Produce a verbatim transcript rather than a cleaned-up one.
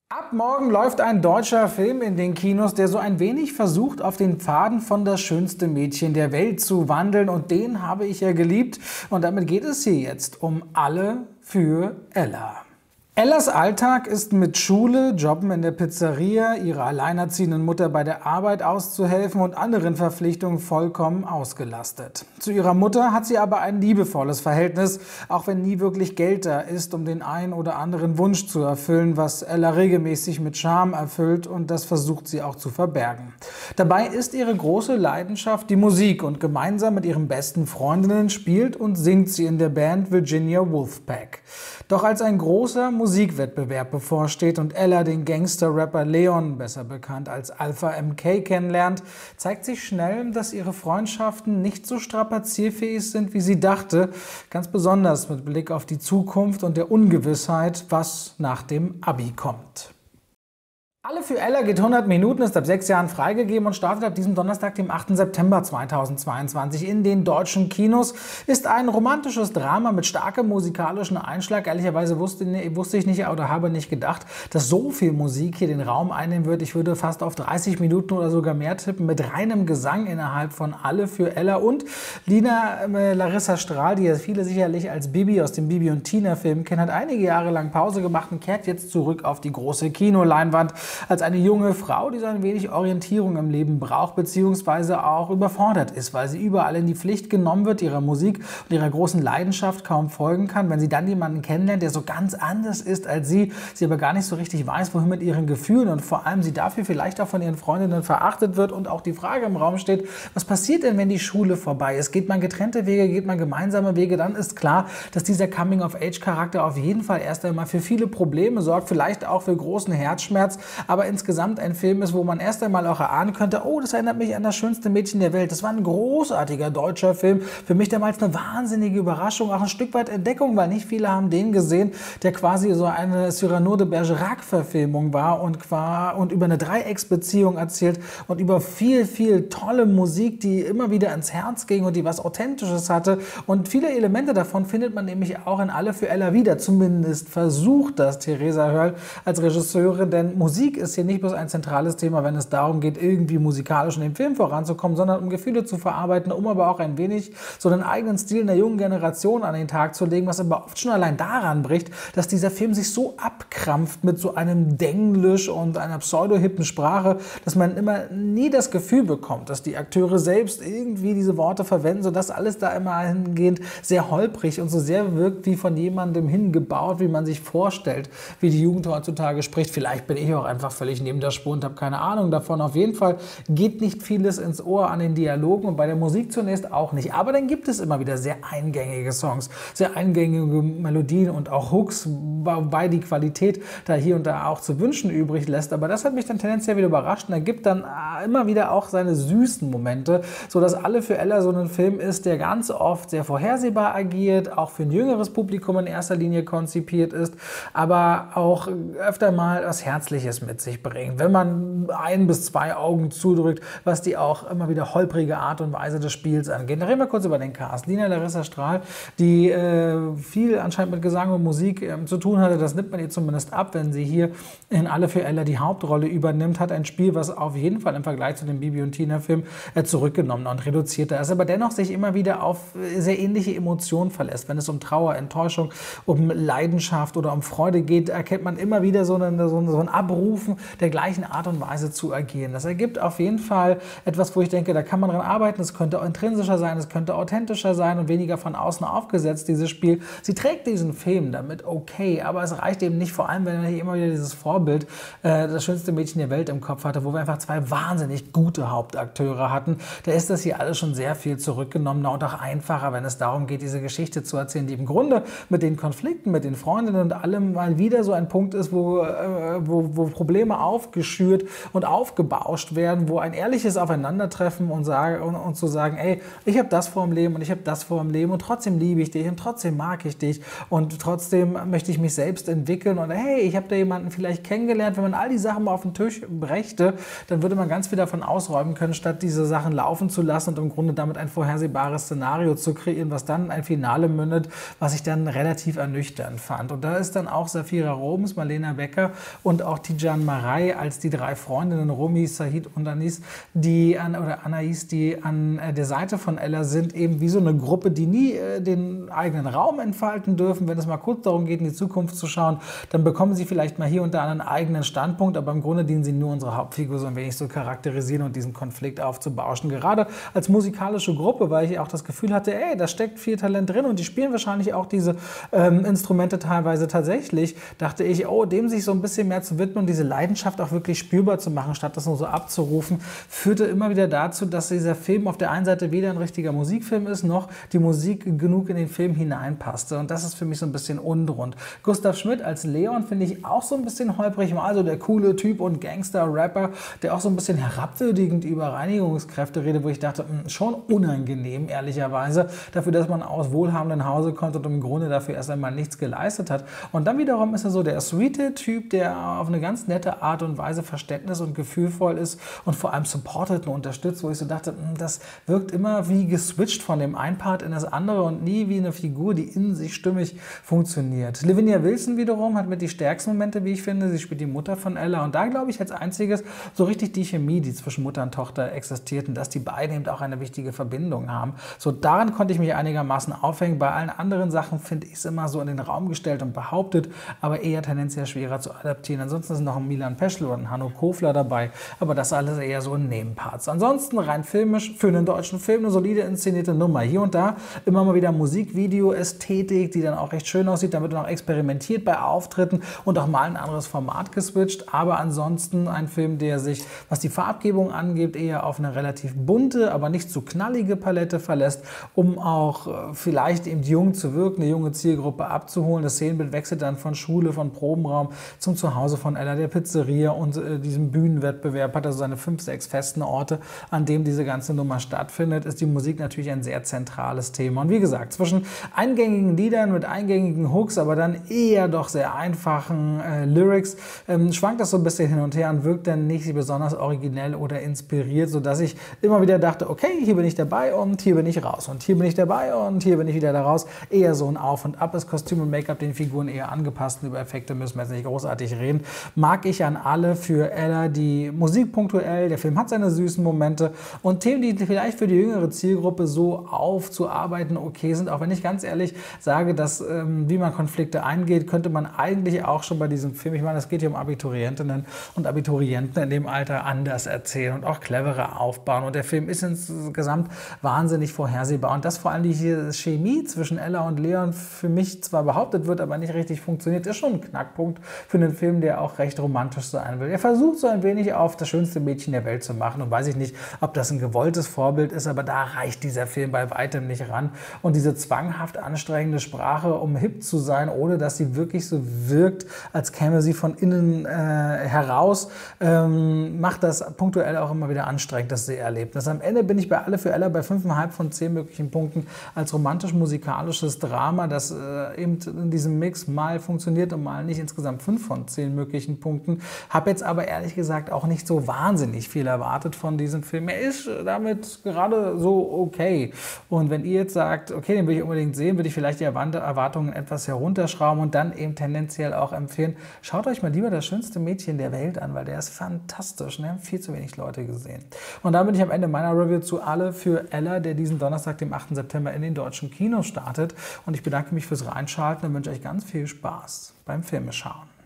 Ab morgen läuft ein deutscher Film in den Kinos, der so ein wenig versucht, auf den Pfaden von das schönste Mädchen der Welt zu wandeln. Und den habe ich ja geliebt. Und damit geht es hier jetzt um Alle für Ella. Ellas Alltag ist mit Schule, Jobben in der Pizzeria, ihrer alleinerziehenden Mutter bei der Arbeit auszuhelfen und anderen Verpflichtungen vollkommen ausgelastet. Zu ihrer Mutter hat sie aber ein liebevolles Verhältnis, auch wenn nie wirklich Geld da ist, um den einen oder anderen Wunsch zu erfüllen, was Ella regelmäßig mit Scham erfüllt, und das versucht sie auch zu verbergen. Dabei ist ihre große Leidenschaft die Musik und gemeinsam mit ihren besten Freundinnen spielt und singt sie in der Band Virginia Wolfpack. Doch als ein großer Musikwettbewerb bevorsteht und Ella den Gangster-Rapper Leon, besser bekannt als Alpha M K, kennenlernt, zeigt sich schnell, dass ihre Freundschaften nicht so strapazierfähig sind, wie sie dachte, ganz besonders mit Blick auf die Zukunft und der Ungewissheit, was nach dem Abi kommt. Alle für Ella geht hundert Minuten, ist ab sechs Jahren freigegeben und startet ab diesem Donnerstag, dem achten September zweitausendzweiundzwanzig in den deutschen Kinos. Ist ein romantisches Drama mit starkem musikalischen Einschlag. Ehrlicherweise wusste, wusste ich nicht oder habe nicht gedacht, dass so viel Musik hier den Raum einnehmen wird. Ich würde fast auf dreißig Minuten oder sogar mehr tippen, mit reinem Gesang innerhalb von Alle für Ella. Und Lina äh, Larissa Strahl, die ja viele sicherlich als Bibi aus dem Bibi und Tina Film kennen, hat einige Jahre lang Pause gemacht und kehrt jetzt zurück auf die große Kinoleinwand als eine junge Frau, die so ein wenig Orientierung im Leben braucht, beziehungsweise auch überfordert ist, weil sie überall in die Pflicht genommen wird, ihrer Musik und ihrer großen Leidenschaft kaum folgen kann. Wenn sie dann jemanden kennenlernt, der so ganz anders ist als sie, sie aber gar nicht so richtig weiß, wohin mit ihren Gefühlen, und vor allem sie dafür vielleicht auch von ihren Freundinnen verachtet wird und auch die Frage im Raum steht, was passiert denn, wenn die Schule vorbei ist? Geht man getrennte Wege, geht man gemeinsame Wege? Dann ist klar, dass dieser Coming-of-Age-Charakter auf jeden Fall erst einmal für viele Probleme sorgt, vielleicht auch für großen Herzschmerz, aber insgesamt ein Film ist, wo man erst einmal auch erahnen könnte, oh, das erinnert mich an das schönste Mädchen der Welt. Das war ein großartiger deutscher Film. Für mich damals eine wahnsinnige Überraschung, auch ein Stück weit Entdeckung, weil nicht viele haben den gesehen, der quasi so eine Cyrano de Bergerac-Verfilmung war und, und über eine Dreiecksbeziehung erzählt und über viel, viel tolle Musik, die immer wieder ins Herz ging und die was Authentisches hatte. Und viele Elemente davon findet man nämlich auch in Alle für Ella wieder. Zumindest versucht das Theresa Hörl als Regisseurin, denn Musik ist hier nicht bloß ein zentrales Thema, wenn es darum geht, irgendwie musikalisch in dem Film voranzukommen, sondern um Gefühle zu verarbeiten, um aber auch ein wenig so einen eigenen Stil in der jungen Generation an den Tag zu legen, was aber oft schon allein daran bricht, dass dieser Film sich so abkrampft mit so einem Denglisch und einer pseudo-hippen Sprache, dass man immer nie das Gefühl bekommt, dass die Akteure selbst irgendwie diese Worte verwenden, sodass alles da immer hingehend sehr holprig und so sehr wirkt wie von jemandem hingebaut, wie man sich vorstellt, wie die Jugend heutzutage spricht. Vielleicht bin ich auch einfach völlig neben der Spur und habe keine Ahnung davon. Auf jeden Fall geht nicht vieles ins Ohr an den Dialogen und bei der Musik zunächst auch nicht. Aber dann gibt es immer wieder sehr eingängige Songs, sehr eingängige Melodien und auch Hooks, wobei die Qualität da hier und da auch zu wünschen übrig lässt. Aber das hat mich dann tendenziell wieder überrascht und er gibt dann immer wieder auch seine süßen Momente, sodass Alle für Ella so ein Film ist, der ganz oft sehr vorhersehbar agiert, auch für ein jüngeres Publikum in erster Linie konzipiert ist, aber auch öfter mal was Herzliches mit sich bringt, wenn man ein bis zwei Augen zudrückt, was die auch immer wieder holprige Art und Weise des Spiels angeht. Da reden wir kurz über den Cast. Lina Larissa Strahl, die äh, viel anscheinend mit Gesang und Musik äh, zu tun hatte, das nimmt man ihr zumindest ab, wenn sie hier in Alle für Ella die Hauptrolle übernimmt, hat ein Spiel, was auf jeden Fall im Vergleich zu dem Bibi und Tina Film äh, zurückgenommen und reduzierter ist, aber dennoch sich immer wieder auf äh, sehr ähnliche Emotionen verlässt. Wenn es um Trauer, Enttäuschung, um Leidenschaft oder um Freude geht, erkennt man immer wieder so, eine, so, so ein Abrufen der gleichen Art und Weise zu agieren. Das ergibt auf jeden Fall etwas, wo ich denke, da kann man dran arbeiten. Es könnte intrinsischer sein, es könnte authentischer sein und weniger von außen aufgesetzt, dieses Spiel. Sie trägt diesen Film damit okay, aber es reicht eben nicht, vor allem, wenn er immer wieder dieses Vorbild, äh, das schönste Mädchen der Welt im Kopf hatte, wo wir einfach zwei wahnsinnig gute Hauptakteure hatten. Da ist das hier alles schon sehr viel zurückgenommener und auch einfacher, wenn es darum geht, diese Geschichte zu erzählen, die im Grunde mit den Konflikten, mit den Freundinnen und allem mal wieder so ein Punkt ist, wo, äh, wo, wo Probleme aufgeschürt und aufgebauscht werden, wo ein ehrliches Aufeinandertreffen und, sage, und, und zu sagen, ey, ich habe das vor dem Leben und ich habe das vor dem Leben und trotzdem liebe ich dich und trotzdem mag ich dich und trotzdem möchte ich mich selbst entwickeln und hey, ich habe da jemanden vielleicht kennengelernt. Wenn man all die Sachen mal auf den Tisch brächte, dann würde man ganz viel davon ausräumen können, statt diese Sachen laufen zu lassen und im Grunde damit ein vorhersehbares Szenario zu kreieren, was dann in ein Finale mündet, was ich dann relativ ernüchternd fand. Und da ist dann auch Safira Robens, Marlena Becker und auch Tijan Marai als die drei Freundinnen Romy, Sahid und Anis, die an, oder Anais, die an der Seite von Ella sind, eben wie so eine Gruppe, die nie äh, den eigenen Raum entfalten dürfen. Wenn es mal kurz darum geht, in die Zukunft zu schauen, dann bekommen sie vielleicht mal hier und da einen eigenen Standpunkt, aber im Grunde dienen sie nur unsere Hauptfigur so ein wenig zu charakterisieren und diesen Konflikt aufzubauschen. Gerade als musikalische Gruppe, weil ich auch das Gefühl hatte, ey, da steckt viel Talent drin und die spielen wahrscheinlich auch diese ähm, Instrumente teilweise tatsächlich, dachte ich, oh, dem sich so ein bisschen mehr zu widmen und diese Leidenschaft auch wirklich spürbar zu machen, statt das nur so abzurufen, führte immer wieder dazu, dass dieser Film auf der einen Seite weder ein richtiger Musikfilm ist, noch die Musik genug in den Film hineinpasste. Und das ist für mich so ein bisschen unrund. Gustav Schmidt als Leon finde ich auch so ein bisschen holprig, mal so der coole Typ und Gangster-Rapper, der auch so ein bisschen herabwürdigend über Reinigungskräfte redet, wo ich dachte, mh, schon unangenehm, ehrlicherweise, dafür, dass man aus wohlhabenden Hause kommt und im Grunde dafür erst einmal nichts geleistet hat. Und dann wiederum ist er so der sweete Typ, der auf eine ganz nette Art und Weise verständnis- und gefühlvoll ist und vor allem supportet und unterstützt, wo ich so dachte, mh, das wirkt immer wie geswitcht von dem einen Part in das andere und nie wie eine Figur, die in sich stimmig funktioniert. Lavinia Wilson wiederum hat mit die stärksten Momente, wie ich finde. Sie spielt die Mutter von Ella und da glaube ich als einziges so richtig die Chemie, die zwischen Mutter und Tochter existiert und dass die beiden eben auch eine wichtige Verbindung haben. So daran konnte ich mich einigermaßen aufhängen. Bei allen anderen Sachen finde ich es immer so in den Raum gestellt und behauptet, aber eher tendenziell schwerer zu adaptieren. Ansonsten ist noch ein Milan Peschel oder ein Hanno Kofler dabei, aber das alles eher so in Nebenparts. Ansonsten rein filmisch für einen deutschen Film eine solide inszenierte Nummer. Hier und da immer mal wieder Musikvideo, Ästhetik, die dann auch recht schön aussieht. Damit dann auch experimentiert bei Auftritten und auch mal ein anderes Format geswitcht. Aber ansonsten ein Film, der sich, was die Farbgebung angeht, eher auf eine relativ bunte, aber nicht zu knallige Palette verlässt, um auch äh, vielleicht eben jung zu wirken, eine junge Zielgruppe abzuholen. Das Szenenbild wechselt dann von Schule, von Probenraum zum Zuhause von Ella, der Pizzeria und äh, diesem Bühnenwettbewerb. Hat also seine fünf, sechs festen Orte, an dem diese ganze Nummer stattfindet. Ist die Musik natürlich ein sehr zentrales Thema. Und wie gesagt, zwischen eingängigen Liedern mit eingängigen Hooks, aber dann eher doch sehr einfachen äh, Lyrics, ähm, schwankt das so ein bisschen hin und her und wirkt dann nicht besonders originell oder inspiriert, sodass ich immer wieder dachte, okay, hier bin ich dabei und hier bin ich raus und hier bin ich dabei und hier bin ich wieder da raus. Eher so ein Auf und Ab ist Kostüm und Make-up den Figuren eher angepasst. Über Effekte müssen wir jetzt nicht großartig reden. Mag ich an alle für Ella die Musik punktuell, der Film hat seine süßen Momente und Themen, die vielleicht für die jüngere Zielgruppe so aufzuarbeiten okay sind, auch wenn ich ganz ehrlich sage, dass ähm, wie man Konflikte eingeht, könnte man eigentlich auch schon bei diesem Film, ich meine, es geht hier um Abiturientinnen und Abiturienten in dem Alter, anders erzählen und auch cleverer aufbauen. Und der Film ist insgesamt wahnsinnig vorhersehbar. Und dass vor allem die hier Chemie zwischen Ella und Leon für mich zwar behauptet wird, aber nicht richtig funktioniert, ist schon ein Knackpunkt für einen Film, der auch recht romantisch sein will. Er versucht so ein wenig auf das schönste Mädchen der Welt zu machen und weiß ich nicht, ob das ein gewolltes Vorbild ist, aber da reicht dieser Film bei weitem nicht ran. Und diese zwanghaft anstrengende Sprache, um hip zu sein, ohne dass sie wirklich so wirkt, als käme sie von innen äh, heraus, ähm, macht das punktuell auch immer wieder anstrengend, das Seherlebnis. Am Ende bin ich bei Alle für Ella bei fünf Komma fünf von zehn möglichen Punkten als romantisch-musikalisches Drama, das äh, eben in diesem Mix mal funktioniert und mal nicht, insgesamt fünf von zehn möglichen Punkten. Habe jetzt aber ehrlich gesagt auch nicht so wahnsinnig viel erwartet von diesem Film. Er ist damit gerade so okay. Und wenn ihr jetzt sagt, okay, den will ich unbedingt sehen, würde ich vielleicht die Erwartungen etwas herunterschrauben und dann eben tendenziell auch empfehlen, schaut euch mal lieber das schönste Mädchen der Welt an, weil der ist fantastisch. Ne? Haben viel zu wenig Leute gesehen. Und dann bin ich am Ende meiner Review zu Alle für Ella, der diesen Donnerstag, dem achten September in den deutschen Kinos startet. Und ich bedanke mich fürs Reinschalten und wünsche euch ganz viel Spaß beim Filmeschauen.